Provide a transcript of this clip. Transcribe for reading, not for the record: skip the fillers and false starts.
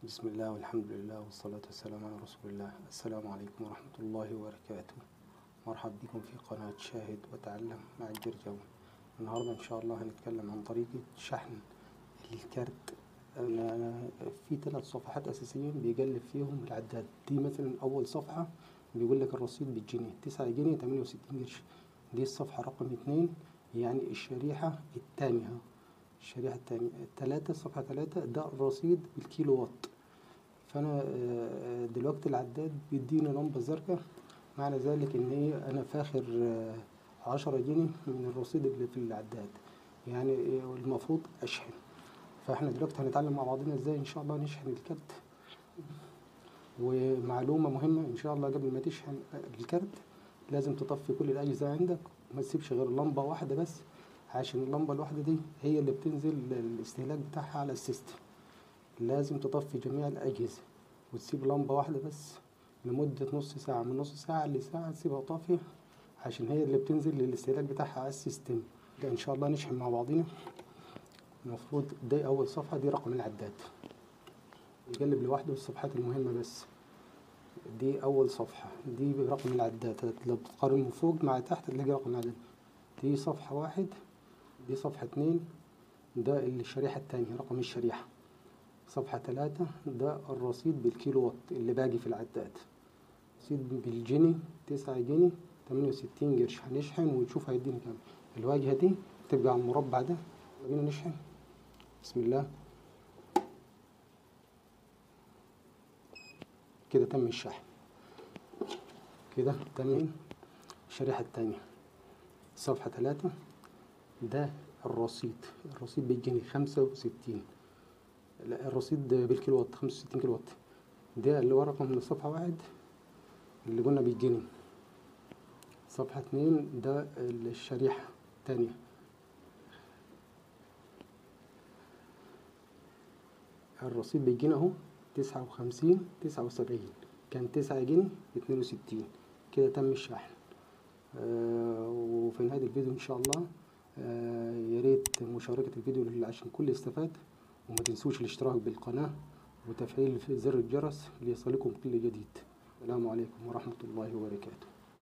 بسم الله والحمد لله والصلاة والسلام على رسول الله. السلام عليكم ورحمة الله وبركاته. مرحب بكم في قناة شاهد وتعلم مع الجرجاوي. النهاردة إن شاء الله هنتكلم عن طريقة شحن الكارت. أنا في 3 صفحات أساسيين بيقلب فيهم العداد. دي مثلا أول صفحة بيقول لك الرصيد بالجنيه 9 جنيه 68 قرش. دي الصفحة رقم 2، يعني الشريحة الثانية. الشريحة الثانية 3، صفحة 3 ده الرصيد بالكيلو وات. فأنا دلوقتي العداد بيديني لمبة زرقاء، معنى ذلك إن أنا فاخر 10 جنيه من الرصيد اللي في العداد، يعني المفروض أشحن. فإحنا دلوقتي هنتعلم مع بعضنا إزاي إن شاء الله نشحن الكارت. ومعلومة مهمة إن شاء الله، قبل ما تشحن الكارت لازم تطفي كل الأجهزة عندك، وما تسيبش غير لمبة واحدة بس، عشان اللمبة الواحدة دي هي اللي بتنزل الاستهلاك بتاعها على السيستم. لازم تطفي جميع الأجهزة وتسيب لمبة واحدة بس لمدة نص ساعة، من نص ساعة لساعة تسيبها طافية، عشان هي اللي بتنزل للاستهلاك بتاعها على السيستم. ده إن شاء الله نشحن مع بعضنا. المفروض دي أول صفحة، دي رقم العداد، يقلب لوحده الصفحات المهمة بس. دي أول صفحة، دي برقم العداد. لو بتقارن من فوق مع تحت تلاقي رقم العداد. دي صفحة 1، دي صفحة 2، ده الشريحة التانية رقم الشريحة. صفحة 3 ده الرصيد بالكيلو وات اللي باقي في العداد. رصيد بالجنيه 9 جنيه 68 قرش. هنشحن ونشوف هيدينا كام. الواجهة دي تبقى على المربع ده. بينا نشحن. بسم الله. كده تم الشحن، كده تم. الشريحة التانية صفحة 3 ده الرصيد بالجنيه 65. لا، الرصيد بالكيلو وات 65 كيلو وات. ده اللي هو رقم من صفحة 1 اللي قلنا بالجنيه. صفحة 2 ده الشريحة التانية. الرصيد بالجنيه اهو 59 79، كان 9 جنيه 62. كده تم الشحن. وفي نهاية الفيديو إن شاء الله يا ريت مشاركة الفيديو عشان الكل يستفاد، وما تنسوش الاشتراك بالقناة وتفعيل زر الجرس ليصلكم كل جديد. السلام عليكم ورحمة الله وبركاته.